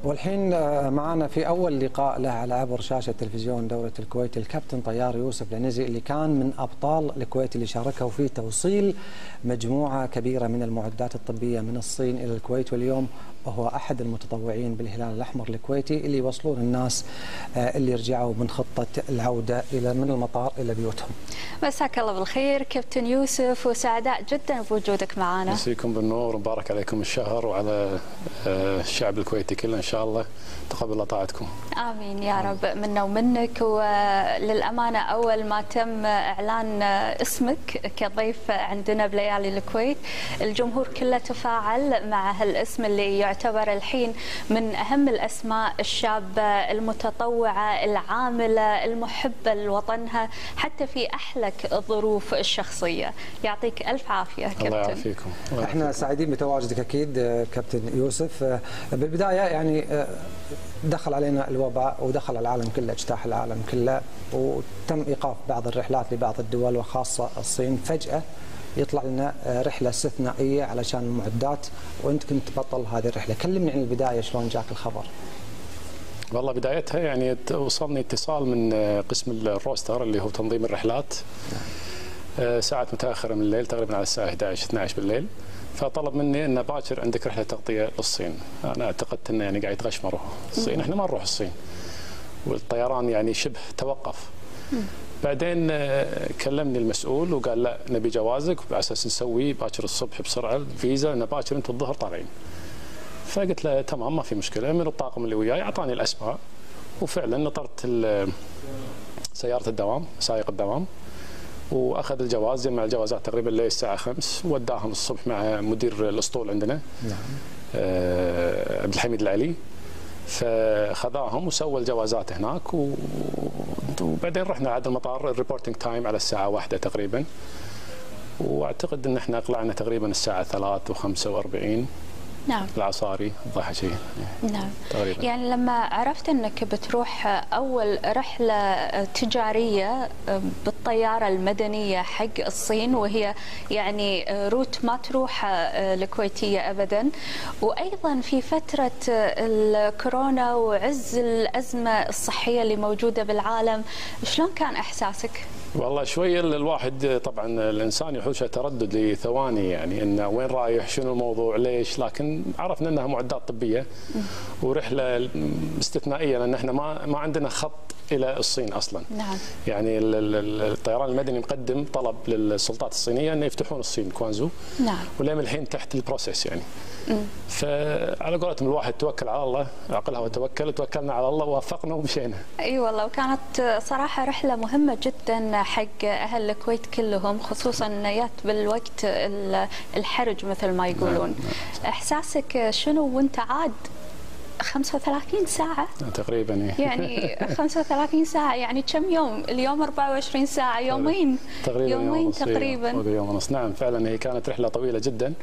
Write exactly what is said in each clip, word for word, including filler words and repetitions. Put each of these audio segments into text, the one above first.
والحين معنا في أول لقاء له على عبر شاشة تلفزيون دولة الكويت الكابتن طيار يوسف العنزي، اللي كان من أبطال الكويت اللي شاركوا في توصيل مجموعة كبيرة من المعدات الطبية من الصين إلى الكويت، واليوم وهو أحد المتطوعين بالهلال الأحمر الكويتي اللي يوصلون الناس اللي رجعوا من خطة العودة إلى من المطار إلى بيوتهم. مساك الله بالخير كابتن يوسف، وسعداء جدا بوجودك معنا. مسيكم بالنور ومبارك عليكم الشهر وعلى الشعب الكويتي كله، إن شاء الله تقبل الله طاعتكم. آمين يا رب، منا ومنك. وللأمانة أول ما تم إعلان اسمك كضيف عندنا بليالي الكويت، الجمهور كله تفاعل مع هالاسم اللي يعتبر الحين من أهم الأسماء الشابة المتطوعة العاملة المحبة لوطنها حتى في أحلك الظروف الشخصية. يعطيك ألف عافية كابتن. الله يعافيكم. احنا سعيدين بتواجدك أكيد كابتن يوسف. بالبداية يعني دخل علينا الوباء ودخل العالم كله، اجتاح العالم كله، وتم إيقاف بعض الرحلات لبعض الدول وخاصة الصين. فجأة يطلع لنا رحلة استثنائية علشان المعدات، وأنت كنت بطل هذه الرحلة. كلمني عن البداية، شلون جاك الخبر؟ والله بدايتها يعني وصلني اتصال من قسم الروستر اللي هو تنظيم الرحلات ساعة متأخرة من الليل، تقريبا على الساعة إحدى عشر اثني عشر بالليل، فطلب مني ان باكر عندك رحله تغطيه للصين. انا اعتقدت انه يعني قاعد يتغشمروا الصين، احنا ما نروح الصين، والطيران يعني شبه توقف. بعدين كلمني المسؤول وقال لا نبي جوازك على اساس نسوي باكر الصبح بسرعه الفيزا، لان باكر انتم الظهر طالعين. فقلت له تمام ما في مشكله. من الطاقم اللي وياي اعطاني الاسماء، وفعلا نطرت سياره الدوام، سائق الدوام، واخذ الجواز، جمع الجوازات تقريبا لي الساعه خمس، وداهم الصبح مع مدير الاسطول عندنا نعم آه عبد الحميد العلي، فخذاهم وسوى الجوازات هناك، وبعدين رحنا عاد المطار. الريبورتنج تايم على الساعه واحدة تقريبا، واعتقد ان احنا اقلعنا تقريبا الساعه ثلاث وخمسة وأربعين نعم العصاري الضحى شيء نعم تقريبا. يعني لما عرفت انك بتروح اول رحله تجاريه بالطياره المدنيه حق الصين، وهي يعني روت ما تروح الكويتيه ابدا، وايضا في فتره الكورونا وعز الازمه الصحيه اللي موجوده بالعالم، شلون كان احساسك؟ والله شويه الواحد طبعا الانسان يحوشه تردد لثواني، يعني انه وين رايح، شنو الموضوع، ليش، لكن عرفنا انها معدات طبيه ورحله استثنائيه، لان احنا ما ما عندنا خط الى الصين اصلا. نعم. يعني الطيران المدني مقدم طلب للسلطات الصينيه انه يفتحون الصين كوانزو. نعم. ولين الحين تحت البروسيس يعني. مم. فعلى قولتهم الواحد توكل على الله، عقلها وتوكل، توكلنا على الله ووفقنا ومشينا. اي والله، وكانت صراحه رحله مهمه جدا حق اهل الكويت كلهم، خصوصا جات بالوقت الحرج مثل ما يقولون. نعم. احساسك شنو وانت عاد خمسة وثلاثين ساعة تقريبا؟ يعني خمسة وثلاثين ساعة يعني كم يوم؟ اليوم أربعة وعشرين ساعة، يومين تقريبا، يومين يوم تقريبا يوم ونص. نعم فعلا هي كانت رحلة طويلة جدا،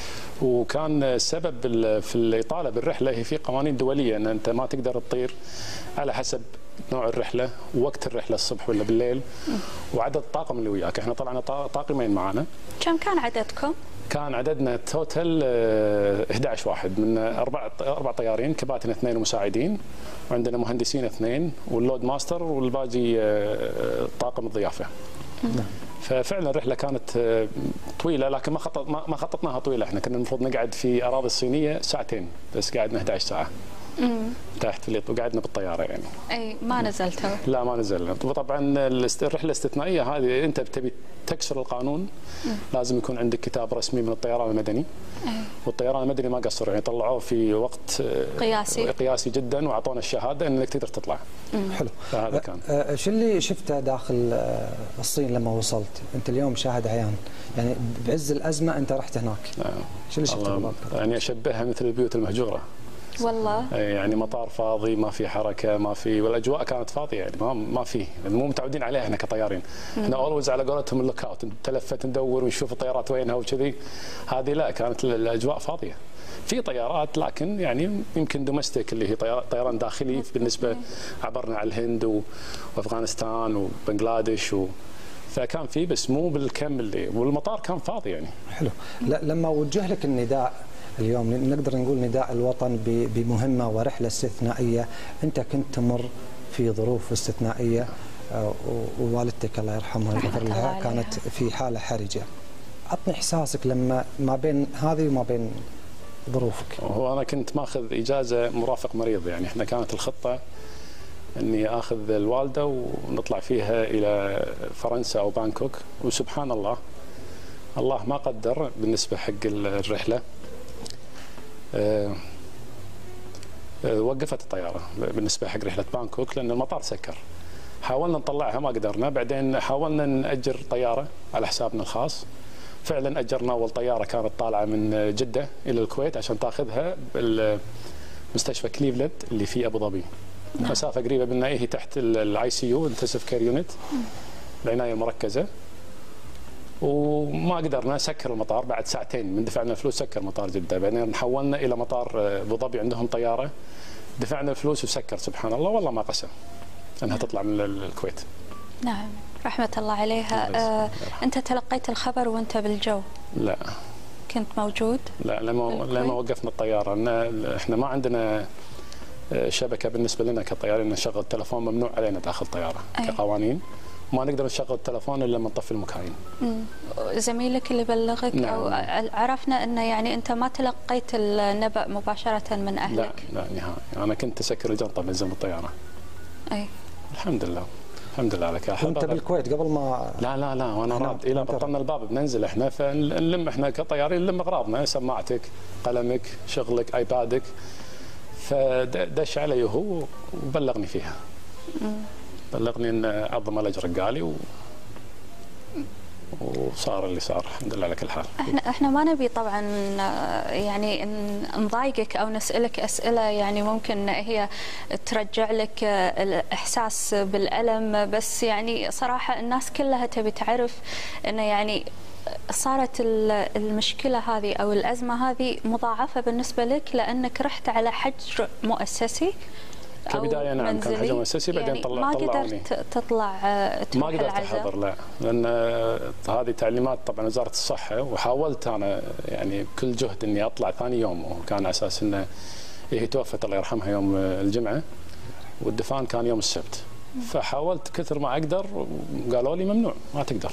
وكان السبب في الإطالة بالرحلة هي في قوانين دولية ان انت ما تقدر تطير على حسب نوع الرحلة ووقت الرحلة، الصبح ولا بالليل، وعدد الطاقم اللي وياك. احنا طلعنا طاقمين معنا. كم كان عددكم؟ كان عددنا توتال إحدى عشر واحد، من اربع اربع طيارين، كباتن اثنين ومساعدين، وعندنا مهندسين اثنين واللود ماستر، والباقي طاقم الضيافه. نعم. ففعلا الرحله كانت طويله، لكن ما خطط ما خططناها طويله. احنا كنا المفروض نقعد في اراضي الصينيه ساعتين، بس قعدنا إحدى عشر ساعه. امم تحت في وقعدنا بالطياره يعني. اي ما نزلتوا؟ لا ما نزلنا. وطبعا الرحله الاستثنائيه هذه انت بتبي تكسر القانون، مم. لازم يكون عندك كتاب رسمي من الطيران المدني. أي. والطيران المدني ما قصروا، يعني طلعوه في وقت قياسي قياسي جدا، واعطونا الشهاده انك تقدر تطلع. مم. حلو. فهذا كان. شو اللي شفته داخل الصين لما وصلت؟ انت اليوم شاهد عيان، يعني بعز الازمه انت رحت هناك. نعم. شو اللي شفته؟ يعني اشبهها مثل البيوت المهجوره. والله يعني مطار فاضي، ما في حركه، ما في، والاجواء كانت فاضيه، يعني ما ما في، مو متعودين عليها احنا كطيارين. احنا اولويز على قولتهم اللوك اوت، تلفت ندور ونشوف الطيارات وينها وكذي. هذه لا، كانت الاجواء فاضيه. في طيارات لكن يعني يمكن دومستيك اللي هي طيران داخلي بالنسبه، عبرنا على الهند وافغانستان وبنغلاديش و فكان في، بس مو بالكم اللي، والمطار كان فاضي يعني. حلو. لا لما وجه لك النداء اليوم نقدر نقول نداء الوطن بمهمة ورحلة استثنائية. أنت كنت تمر في ظروف استثنائية، ووالدتك الله يرحمها ويغفر لها كانت في حالة حرجة. عطني إحساسك لما ما بين هذه وما بين ظروفك. هو أنا كنت ماخذ إجازة مرافق مريض، يعني إحنا كانت الخطة اني اخذ الوالده ونطلع فيها الى فرنسا او بانكوك، وسبحان الله الله ما قدر بالنسبه حق الرحله. أه أه وقفت الطياره بالنسبه حق رحله بانكوك لان المطار سكر. حاولنا نطلعها ما قدرنا، بعدين حاولنا نأجر طياره على حسابنا الخاص. فعلا اجرنا اول طياره كانت طالعه من جده الى الكويت عشان تاخذها بالمستشفى كليفلاند اللي في ابو ظبي. مسافه قريبه منا، هي تحت الاي سي يو انتنسيف كير يونت، العنايه المركزه. وما قدرنا، سكر المطار بعد ساعتين من دفعنا الفلوس، سكر مطار جده. بعدين حولنا الى مطار ابو ظبي، عندهم طياره، دفعنا الفلوس وسكر. سبحان الله والله ما قسم انها تطلع من الكويت. نعم رحمه الله عليها. آه انت تلقيت الخبر وانت بالجو؟ لا. كنت موجود؟ لا، لما لما وقفنا الطياره. احنا ما عندنا شبكه بالنسبه لنا كطيارين، نشغل التلفون ممنوع علينا داخل الطياره أي. كقوانين ما نقدر نشغل التلفون الا لما نطفي المكاين. زميلك اللي بلغك؟ نعم. او عرفنا انه يعني انت ما تلقيت النبأ مباشره من اهلك؟ لا لا نهائي، انا كنت اسكر الجنطه بنزل الطياره. اي الحمد لله الحمد لله على كل حال. وانت بالكويت قبل ما؟ لا لا لا، وانا راد الى بطلنا الباب بننزل احنا، فنلم احنا كطيارين نلم اغراضنا، سماعتك، قلمك، شغلك، ايبادك. فدش علي هو وبلغني فيها. مم. بلغني ان عظم الاجر قالي و... وصار اللي صار الحمد لله على كل حال. احنا احنا ما نبي طبعا يعني نضايقك او نسالك اسئله يعني ممكن هي ترجع لك الاحساس بالالم، بس يعني صراحه الناس كلها تبي تعرف انه يعني صارت المشكله هذه او الازمه هذه مضاعفه بالنسبه لك لانك رحت على حجر مؤسسي. كبدايه نعم كان حجر مؤسسي، بعدين طلع ما طلعوني. قدرت تطلع ما قدرت احضر، لا، لان هذه تعليمات طبعا وزاره الصحه، وحاولت انا يعني بكل جهد اني اطلع ثاني يوم، وكان على اساس انه هي توفت الله يرحمها يوم الجمعه والدفان كان يوم السبت. فحاولت كثر ما اقدر وقالوا لي ممنوع ما تقدر.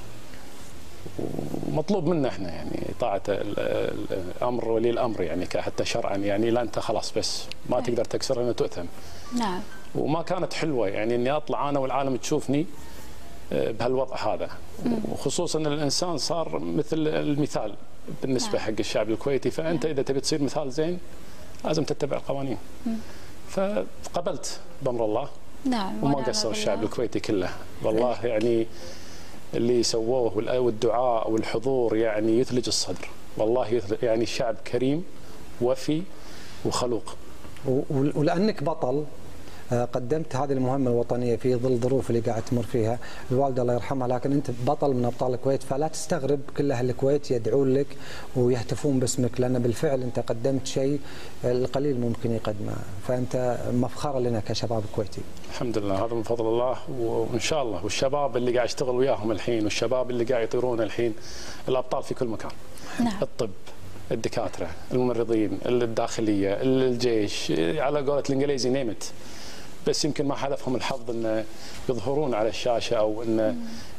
ومطلوب منا احنا يعني طاعه الامر ولي الامر يعني حتى شرعا، يعني لا انت خلاص بس ما أي. تقدر تكسر لانه تؤثم. نعم. وما كانت حلوه يعني اني اطلع انا والعالم تشوفني بهالوضع هذا، وخصوصا ان الانسان صار مثل المثال بالنسبه نعم. حق الشعب الكويتي، فانت اذا تبي تصير مثال زين لازم تتبع القوانين. مم. فقبلت بامر الله. نعم. وما قصر الشعب الكويتي كله والله، يعني اللي سووه والدعاء والحضور يعني يثلج الصدر والله، يثلج يعني الشعب كريم وفي وخلوق. ولانك بطل قدمت هذه المهمه الوطنيه في ظل الظروف اللي قاعد تمر فيها الوالده الله يرحمها، لكن انت بطل من ابطال الكويت، فلا تستغرب كل اهل الكويت يدعون لك ويهتفون باسمك، لان بالفعل انت قدمت شيء القليل ممكن يقدمه، فانت مفخره لنا كشباب كويتي. الحمد لله، هذا من فضل الله، وان شاء الله. والشباب اللي قاعد يشتغل وياهم الحين، والشباب اللي قاعد يطيرون الحين، الابطال في كل مكان. نعم. الطب، الدكاتره، الممرضين، الداخليه، الجيش، على قولة الانجليزي نيمت. بس يمكن ما حالفهم الحظ ان يظهرون على الشاشه او ان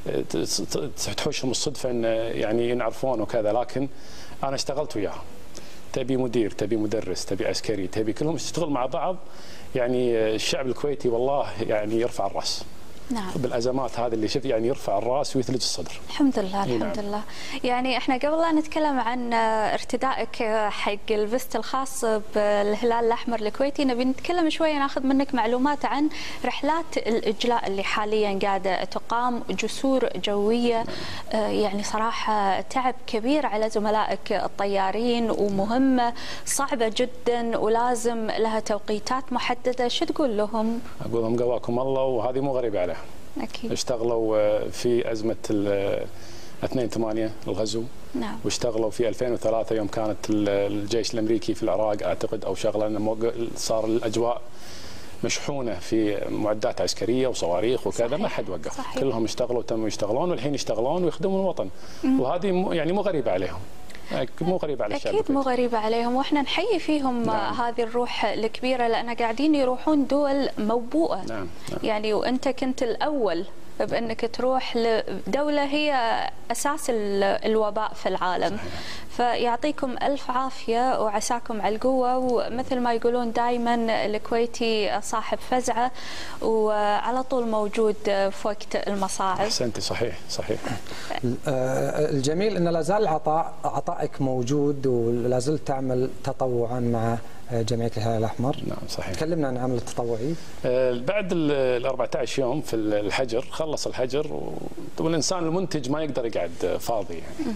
تحوشهم الصدفه ان يعني ينعرفون وكذا، لكن انا اشتغلت وياهم. تبي مدير، تبي مدرس، تبي عسكري، تبي كلهم تشتغل مع بعض. يعني الشعب الكويتي والله يعني يرفع الراس. نعم. بالازمات هذه اللي شفت يعني يرفع الراس ويثلج الصدر. الحمد لله الحمد نعم. لله. يعني احنا قبل لا نتكلم عن ارتدائك حق الفيست الخاص بالهلال الاحمر الكويتي، نبي نتكلم شويه ناخذ منك معلومات عن رحلات الاجلاء اللي حاليا قاعده تقام، جسور جويه. نعم. يعني صراحه تعب كبير على زملائك الطيارين، ومهمه صعبه جدا ولازم لها توقيتات محدده، شو تقول لهم؟ اقول لهم قواكم الله، وهذه مو غريبه عليهم. أكيد. اشتغلوا في أزمة اثنين ثمانية الغزو. نعم. واشتغلوا في ألفين وثلاثة يوم كانت الجيش الأمريكي في العراق أعتقد أو شغلة، صار الأجواء مشحونة في معدات عسكرية وصواريخ وكذا. صحيح. ما حد وقف. صحيح. كلهم اشتغلوا تموا يشتغلون، والحين يشتغلون ويخدمون الوطن. مم. وهذه يعني مو غريبة عليهم. مو غريبه على الشعب. اكيد مو غريبه عليهم، واحنا نحيي فيهم نعم. هذه الروح الكبيره، لان قاعدين يروحون دول موبوءه. نعم. نعم. يعني وانت كنت الاول بانك تروح لدوله هي اساس الوباء في العالم. صحيح. فيعطيكم الف عافيه وعساكم على القوه، ومثل ما يقولون دائما الكويتي صاحب فزعه وعلى طول موجود في وقت المصاعب. احسنتي. صحيح صحيح. الجميل ان لا زال عطاء عطائك موجود ولا زلت تعمل تطوعا مع جمعية الهلال الأحمر. نعم صحيح. تكلمنا عن العمل التطوعي. بعد ال أربعة عشر يوم في الحجر، خلص الحجر والإنسان المنتج ما يقدر يقعد فاضي يعني.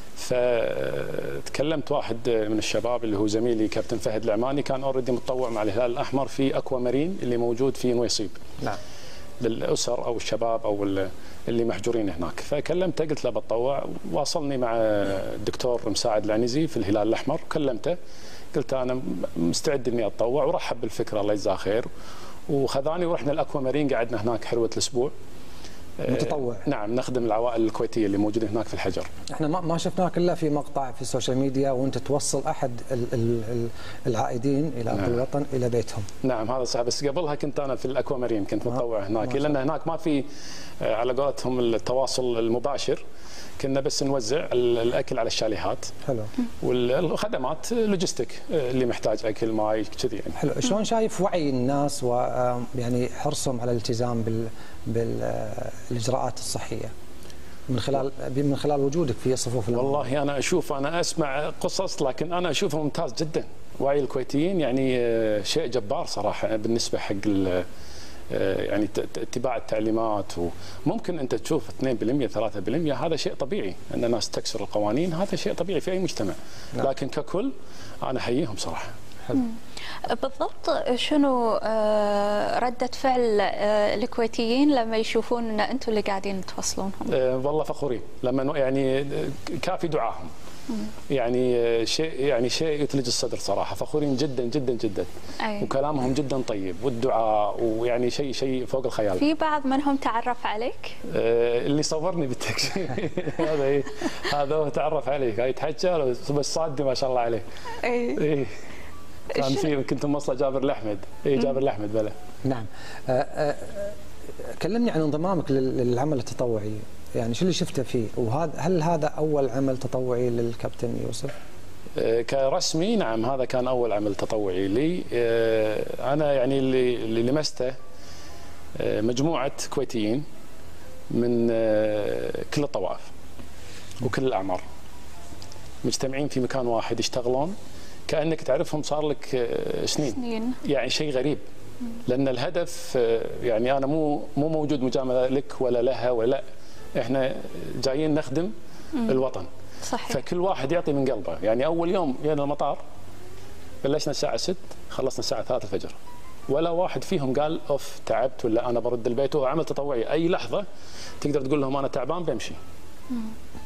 فتكلمت واحد من الشباب اللي هو زميلي كابتن فهد العماني، كان اوريدي متطوع مع الهلال الأحمر في أكوا مارين اللي موجود في نويصيب. نعم. للأسر أو الشباب أو اللي محجورين هناك. فكلمته قلت له بتطوع، واصلني مع الدكتور مساعد العنزي في الهلال الأحمر، كلمته قلت انا مستعد اني اتطوع، ورحب بالفكره الله يجزاه خير، وخذاني ورحنا الاكوا مارين، قعدنا هناك حلوه الاسبوع. متطوع. آه نعم، نخدم العوائل الكويتيه اللي موجوده هناك في الحجر. احنا ما ما شفناك الا في مقطع في السوشيال ميديا وانت توصل احد ال ال العائدين الى ارض نعم. الوطن الى بيتهم. نعم هذا صح، بس قبلها كنت انا في الاكوا مارين، كنت متطوع هناك، لان هناك ما في على قولتهم التواصل المباشر، كنا بس نوزع الاكل على الشاليهات. حلو. والخدمات لوجستيك اللي محتاج اكل ماي كذي يعني. حلو. شلون شايف وعي الناس ويعني حرصهم على الالتزام بال بالاجراءات الصحيه من خلال من خلال وجودك في صفوف الأمم؟ والله انا اشوف، انا اسمع قصص لكن انا اشوفه ممتاز جدا. وعي الكويتيين يعني شيء جبار صراحه بالنسبه حق يعني اتباع التعليمات. وممكن انت تشوف اثنين بالمئة ثلاثة بالمئة هذا شيء طبيعي، ان الناس تكسر القوانين، هذا شيء طبيعي في اي مجتمع. نعم. لكن ككل انا احييهم صراحه. حلو. بالضبط شنو ردة فعل الكويتيين لما يشوفون ان انتم اللي قاعدين توصلونهم؟ والله فخورين، لما يعني كافي دعاهم. يعني شيء يعني شيء يثلج الصدر صراحه، فخورين جدا جدا جدا. أي. وكلامهم جدا طيب، والدعاء ويعني شيء شيء فوق الخيال. في بعض منهم تعرف عليك؟ آه اللي صورني بالتاكسي هذا هذا هو تعرف عليك، هاي يتحكى بس صادني ما شاء الله عليه. اي إيه. كان في كنت موصله جابر الاحمد. اي جابر الاحمد بلا. نعم. آه آه كلمني عن انضمامك للعمل التطوعي، يعني شو اللي شفته فيه؟ وهذا هل هذا اول عمل تطوعي للكابتن يوسف؟ كرسمي نعم، هذا كان اول عمل تطوعي لي. انا يعني اللي اللي لمسته مجموعه كويتيين من كل الطوائف وكل الاعمار مجتمعين في مكان واحد، يشتغلون كانك تعرفهم صار لك سنين. سنين. يعني شيء غريب، لان الهدف يعني انا مو مو موجود مجامله لك ولا لها ولا لا، احنا جايين نخدم مم. الوطن. صحيح. فكل واحد يعطي من قلبه. يعني اول يوم جينا المطار بلشنا الساعه ستة، خلصنا الساعه ثلاثة الفجر، ولا واحد فيهم قال اوف تعبت ولا انا برد البيت. هو عمل تطوعي، اي لحظه تقدر تقول لهم انا تعبان بمشي. مم.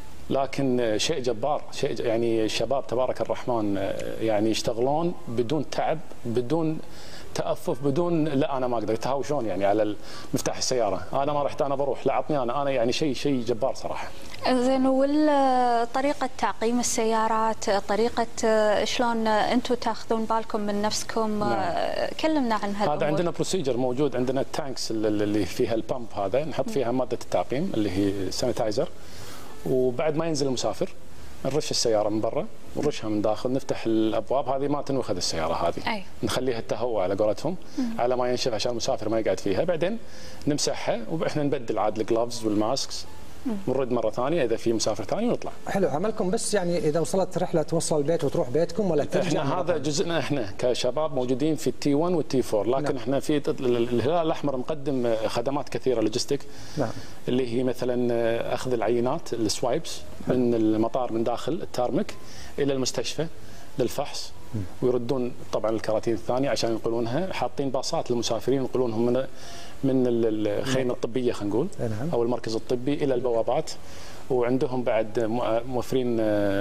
لكن شيء جبار، شيء يعني الشباب تبارك الرحمن يعني يشتغلون بدون تعب، بدون تأفف، بدون لا انا ما اقدر، يتهاوشون يعني على مفتاح السياره، انا ما رحت انا بروح، لا عطني انا انا يعني شيء شيء جبار صراحه. زين، وطريقه تعقيم السيارات، طريقه شلون انتم تاخذون بالكم من نفسكم؟ نعم. كلمنا عن هالامور. هذا عندنا بروسيجر موجود، عندنا التانكس اللي فيها البامب، هذا نحط فيها ماده التعقيم اللي هي سانيتايزر، وبعد ما ينزل المسافر نرش السياره من برا ونرشها من داخل، نفتح الابواب، هذه ما تنوخذ السياره هذه. أي. نخليها التهوى على قولتهم على ما ينشف عشان المسافر ما يقعد فيها، بعدين نمسحها واحنا نبدل عاد الجلافز والماسكس ونرد مره ثانيه اذا في مسافر ثاني ونطلع. حلو. عملكم بس يعني اذا وصلت رحله توصل البيت وتروح بيتكم ولا ترجع؟ احنا هذا جزءنا احنا كشباب موجودين في التي واحد والتي أربعة، لكن نعم. احنا في الهلال الاحمر مقدم خدمات كثيره لوجستيك. نعم. اللي هي مثلا اخذ العينات السوايبس من المطار من داخل التارمك الى المستشفى للفحص، ويردون طبعا الكراتين الثانيه عشان ينقلونها، حاطين باصات للمسافرين ينقلونهم من من الخيمه الطبيه خلينا نقول، او المركز الطبي الى البوابات. وعندهم بعد موفرين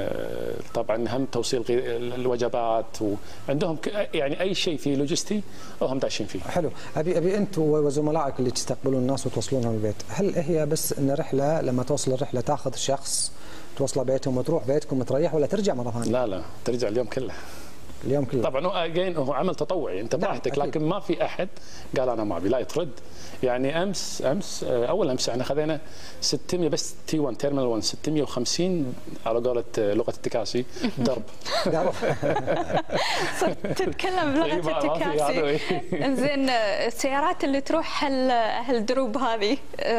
طبعا هم توصيل الوجبات، وعندهم يعني اي شيء في لوجستي هم داشين فيه. حلو. ابي ابي انتم وزملائك اللي تستقبلون الناس وتوصلونهم البيت، هل هي بس ان رحله لما توصل الرحله تاخذ شخص توصله بيتهم وتروح بيتكم وتريح، ولا ترجع مره ثانيه؟ لا لا ترجع اليوم كله. اليوم كله طبعا هو اجين هو عمل تطوعي انت براحتك، لكن ما في احد قال انا ما ابي، لا يترد. يعني امس امس اول امس احنا خذينا ستمية بس تي واحد تيرمينال واحد ستمية وخمسين على قولة لغه التكاسي درب. صرت تتكلم بلغه التكاسي. زين السيارات اللي تروح هالدروب هذه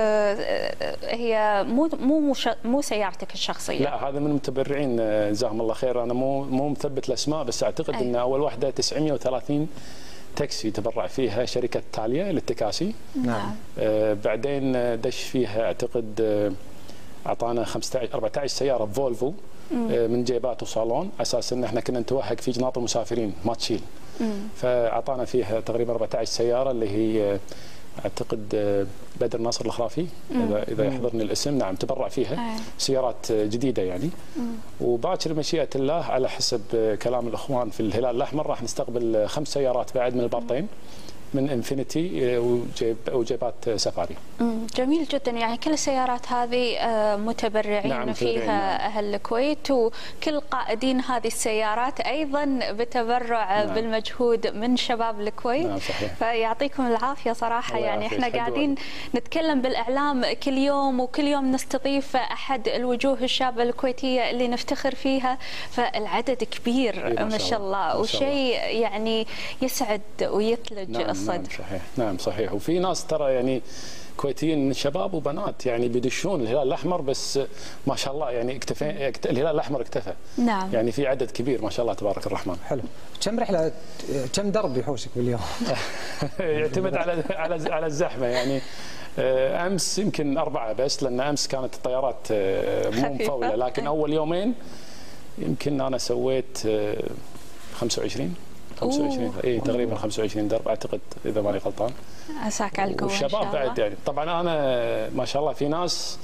هي مو مو مو سيارتك الشخصيه؟ لا هذا من المتبرعين جزاهم الله خير. انا مو مو مثبت الاسماء، بس اعتقد ان اول واحده تسعمية وثلاثين تاكسي تبرع فيها شركه تاليا للتكاسي. نعم. آه بعدين دش فيها اعتقد آه اعطانا خمسة عشر أربعة عشر سياره فولفو آه من جيبات وصالون، اساس ان احنا كنا نتوهق في جناط المسافرين ما تشيل. فاعطانا فيها تقريبا أربعة عشر سياره اللي هي اعتقد بدر ناصر الخرافي اذا اذا يحضرني الاسم. نعم تبرع فيها سيارات جديده يعني. وباكر مشيئه الله على حسب كلام الاخوان في الهلال الاحمر راح نستقبل خمس سيارات بعد من البارطين من انفينيتي وجيب وجيبات سفاري. جميل جدا، يعني كل السيارات هذه متبرعين نعم فيها نعم. اهل الكويت، وكل قائدين هذه السيارات ايضا بتبرع نعم. بالمجهود من شباب الكويت. نعم صحيح. فيعطيكم العافيه صراحه. يعني احنا قاعدين نتكلم بالاعلام كل يوم، وكل يوم نستضيف احد الوجوه الشابه الكويتيه اللي نفتخر فيها، فالعدد كبير ما شاء الله، وشيء يعني يسعد ويثلج نعم. نعم صحيح. نعم صحيح. وفي ناس ترى يعني كويتيين شباب وبنات يعني بيدشون الهلال الاحمر، بس ما شاء الله يعني اكتفى الهلال الاحمر اكتفى. نعم. يعني في عدد كبير ما شاء الله تبارك الرحمن. حلو. كم رحله كم درب يحوشك باليوم؟ يعتمد على على على الزحمه يعني. امس يمكن اربعه بس، لان امس كانت الطيارات مو مفوله، لكن اول يومين يمكن انا سويت خمسة وعشرين خمسة وعشرين اي تقريبا خمسة وعشرين درب اعتقد اذا ماني غلطان. عساك على القوه. والشباب بعد يعني طبعا انا ما شاء الله في ناس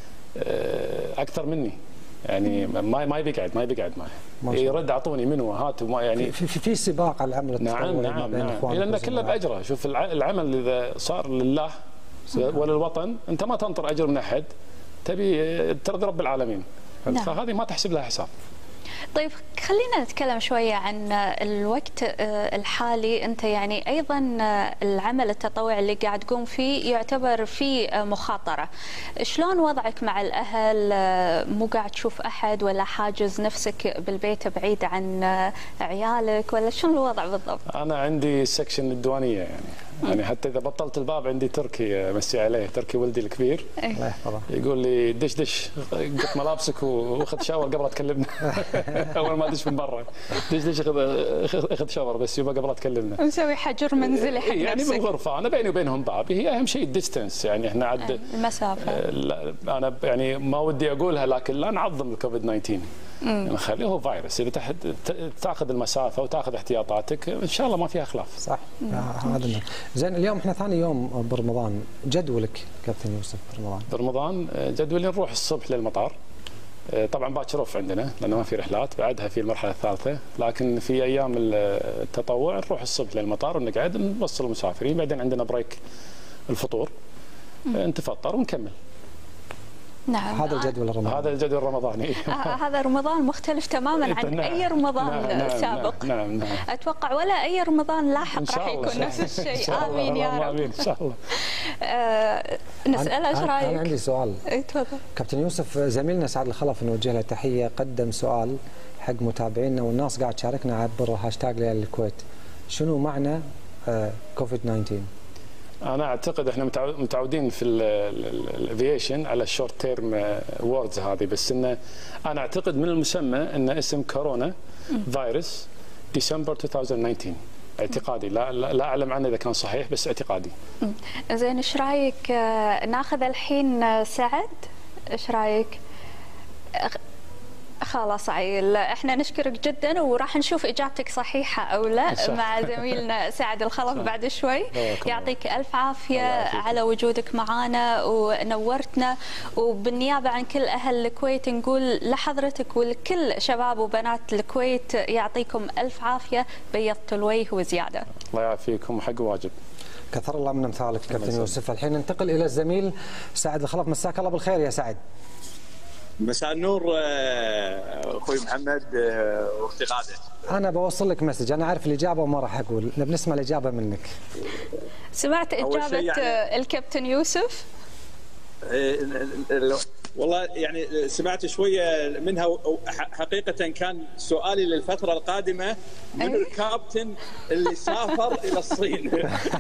اكثر مني يعني ما ما يبي يقعد ما يبي يقعد معي، يرد اعطوني منو هاتوا ما يعني في في, في سباق على العمل التطوعي. نعم نعم نعم. لان كله باجره. شوف العمل اذا صار لله وللوطن انت ما تنطر اجر من احد، تبي ترضي رب العالمين. نعم. فهذه ما تحسب لها حساب. طيب خلينا نتكلم شوية عن الوقت الحالي. أنت يعني أيضا العمل التطوعي اللي قاعد تقوم فيه يعتبر فيه مخاطرة. شلون وضعك مع الأهل؟ مو قاعد تشوف أحد ولا حاجز نفسك بالبيت بعيد عن عيالك، ولا شنو الوضع بالضبط؟ أنا عندي سكشن الديوانية يعني. يعني حتى اذا بطلت الباب عندي تركي مسي عليه، تركي ولدي الكبير الله يحفظه، يقول لي دش دش قط ملابسك واخذ شاور قبل لا تكلمنا. اول ما ادش من برا دش دش اخذ اخذ شاور بس يبقى قبل لا تكلمنا. مسوي حجر منزلي حق يعني نفسك. بالغرفه انا بيني وبينهم باب، هي اهم شيء الديستنس يعني. احنا عد المسافه. انا يعني ما ودي اقولها لكن لا نعظم الكوفيد تسعة عشر، نخليه هو فيروس. اذا تاخذ المسافه وتاخذ احتياطاتك ان شاء الله ما فيها خلاف. صح. هذا زين. اليوم احنا ثاني يوم برمضان، جدولك كابتن يوسف برمضان؟ برمضان جدولي نروح الصبح للمطار، طبعا باكر اوف عندنا لانه ما في رحلات، بعدها في المرحله الثالثه، لكن في ايام التطوع نروح الصبح للمطار ونقعد نوصل المسافرين، بعدين عندنا بريك الفطور نتفطر ونكمل. نعم. هذا الجدول الرمضاني. هذا الجدول الرمضاني. هذا رمضان مختلف تماما عن نعم. اي رمضان نعم. نعم. سابق. نعم. نعم. اتوقع ولا اي رمضان لاحق راح يكون نفس الشيء. امين يا رب. امين ان شاء الله. آه نساله ايش رايك؟ انا عندي سؤال. اي تفضل. كابتن يوسف، زميلنا سعد الخلف نوجه له تحيه، قدم سؤال حق متابعينا والناس قاعد تشاركنا عبر هاشتاج ليالي الكويت. شنو معنى آه كوفيد تسعة عشر؟ انا اعتقد احنا متعودين في الافيشن على الشورت تيرم ووردز هذه، بس انه انا اعتقد من المسمى ان اسم كورونا فيروس ديسمبر ألفين وتسعة عشر اعتقادي. لا لا اعلم عنه اذا كان صحيح بس اعتقادي. زين ايش رايك ناخذ الحين سعد؟ ايش رايك؟ خلاص عيل، احنا نشكرك جدا وراح نشوف اجابتك صحيحه او لا مع زميلنا سعد الخلف بعد شوي. يعطيك الف عافيه على وجودك معنا ونورتنا، وبالنيابه عن كل اهل الكويت نقول لحضرتك ولكل شباب وبنات الكويت يعطيكم الف عافيه، بيضتوا الوجه وزياده. الله يعافيكم وحق واجب. كثر الله من امثالك كابتن يوسف. الحين ننتقل الى الزميل سعد الخلف. مساك الله بالخير يا سعد. مساء النور اخوي محمد واختي غاده. انا بوصل لك مسج، انا عارف الاجابه وما راح اقول، نبي نسمع الاجابه منك. سمعت اجابه يعني الكابتن يوسف؟ والله يعني سمعت شويه منها، حقيقه كان سؤالي للفتره القادمه من الكابتن اللي سافر الى الصين.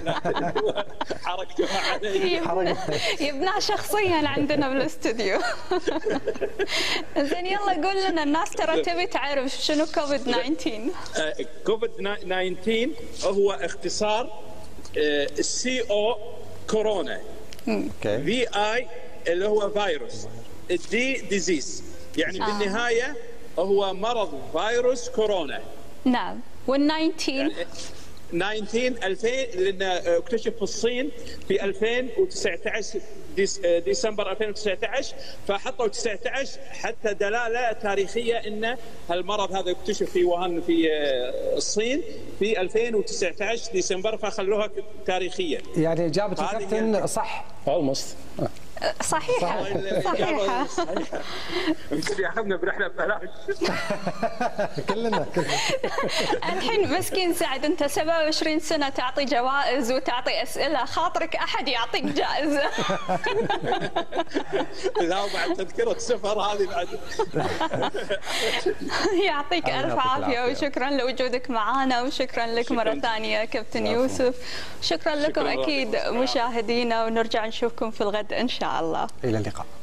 حركته علي يبنى شخصيا عندنا بالاستوديو. زين يلا قول لنا، الناس ترى تبي تعرف شنو كوفيد تسعة عشر. كوفيد تسعة عشر هو اختصار السي او كورونا، في اي اللي هو فيروس، الدي ديزيز، يعني آه. بالنهايه هو مرض فيروس كورونا. نعم. وال تسعة عشر تسعة عشر ألفين، لانه اكتشف في الصين في ألفين وتسعة عشر ديس ديسمبر ألفين وتسعة عشر، فحطوا تسعة عشر حتى دلاله تاريخيه ان هالمرض هذا اكتشف في ووهان في الصين في ألفين وتسعة عشر ديسمبر، فخلوها تاريخيه. يعني اجابه الكابتن صح اولموست. صحيحة صحيحة. يمكن ياخذنا برحلة ببلاش. كلنا الحين مسكين سعد، انت سبعة وعشرين سنة تعطي جوائز وتعطي اسئلة، خاطرك احد يعطيك جائزة. لا بعد تذكرة سفر هذه بعد. يعطيك الف عافية وشكرا لوجودك معنا، وشكرا لك مرة ثانية كابتن يوسف. شكرا لكم اكيد مشاهدينا، ونرجع نشوفكم في الغد ان شاء الله. إلى اللقاء.